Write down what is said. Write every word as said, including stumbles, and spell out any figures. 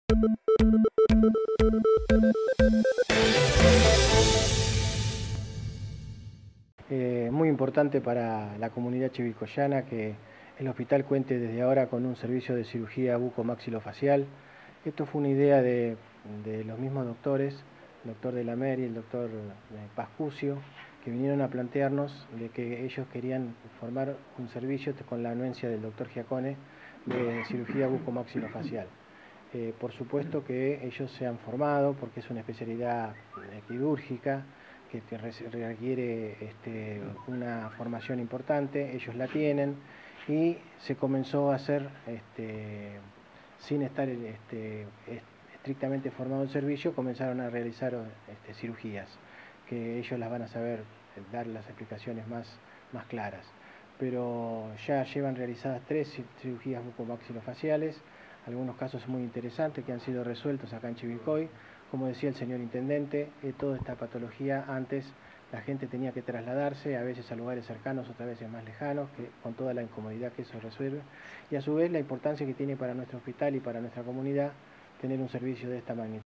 Eh, muy importante para la comunidad chivilcoyana que el hospital cuente desde ahora con un servicio de cirugía bucomaxilofacial. Esto fue una idea de, de los mismos doctores, el doctor de la Mer y el doctor Pascucio, que vinieron a plantearnos de que ellos querían formar un servicio con la anuencia del doctor Giacone de cirugía bucomaxilofacial. Eh, por supuesto que ellos se han formado porque es una especialidad quirúrgica que requiere este, una formación importante, ellos la tienen y se comenzó a hacer este, sin estar este, estrictamente formado el servicio, comenzaron a realizar este, cirugías que ellos las van a saber dar las explicaciones más, más claras. Pero ya llevan realizadas tres cirugías bucomaxilofaciales, algunos casos muy interesantes que han sido resueltos acá en Chivilcoy. Como decía el señor intendente, eh, toda esta patología antes la gente tenía que trasladarse, a veces a lugares cercanos, otras veces más lejanos, que, con toda la incomodidad que eso resuelve, y a su vez la importancia que tiene para nuestro hospital y para nuestra comunidad tener un servicio de esta magnitud.